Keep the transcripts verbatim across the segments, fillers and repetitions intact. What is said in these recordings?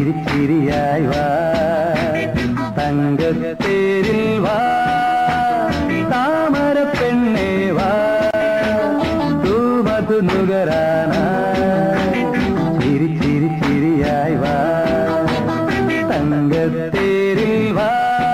ചിരി ചിരിയായി വാ തങ്കത്തേരിൽ വാ താമര പെണ്ണേ വാ തൂമധു നുകരാനായി ചിരി ചിരി ചിരിയായി വാ തങ്കത്തേരിൽ വാ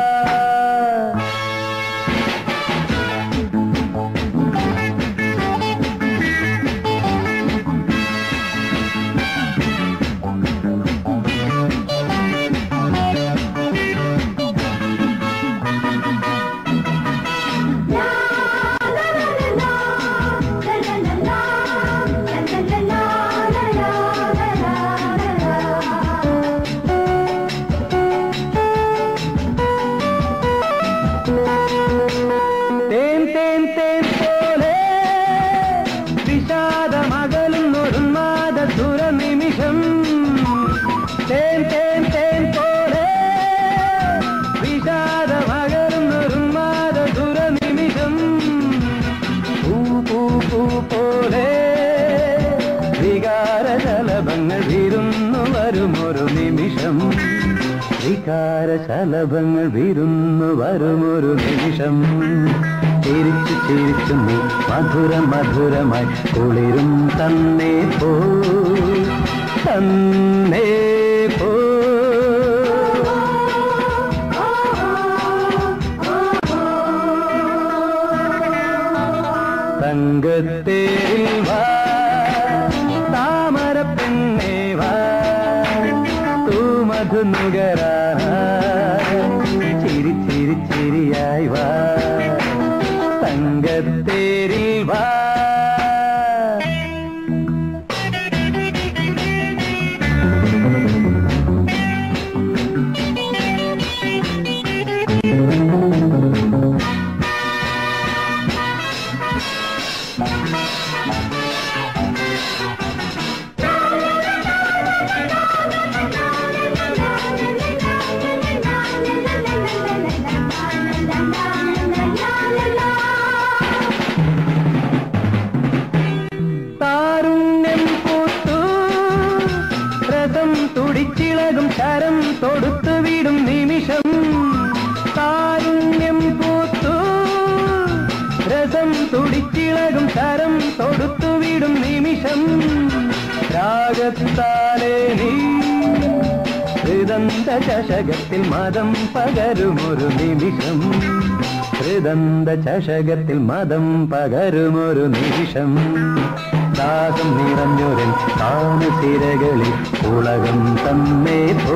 വികാരശലഭങ്ങൾ വിരുന്നു വരുമൊരു നിമിഷം ചിരിച്ചു ചിരിച്ചു നീ മധുര മധുരമായി കുളിരും തന്നേ പോ തന്നേ പോ തങ്കത്തേരിൽ വാ താമര പെണ്ണേ വാ തൂമധു നുകരാനായി ചിരി ചിരി ചിരിയായി വാ തങ്കത്തേരിൽ വാ തുടിച്ചിളകും ശരം തൊടുത്തു വിടും നിമിഷം താരുണ്യം പൂത്തു രസം തുടിച്ചിളകും ശരം തൊടുത്തു വിടും നിമിഷം രാഗത്താലേ നീ ഹൃദന്ത ചഷകത്തിൽ മദം പകരുമൊരു നിമിഷം ഹൃദന്ത ചഷകത്തിൽ മദം പകരുമൊരു നിമിഷം ദാഹം നിറഞ്ഞൊരൻ താനസിരകളിൽ ഉലകം തന്നേ പോ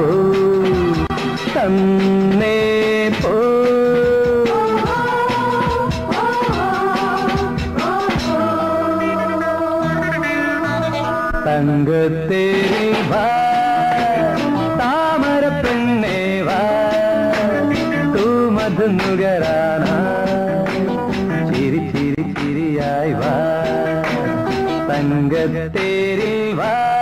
തന്നേ പോ തങ്കത്തേരിൽ വാ താമര പെണ്ണേ വാ തൂമധു നുകരാനായി ചിരി ചിരി ചിരിയായി വാ തങ്കത്തേരിൽ വാ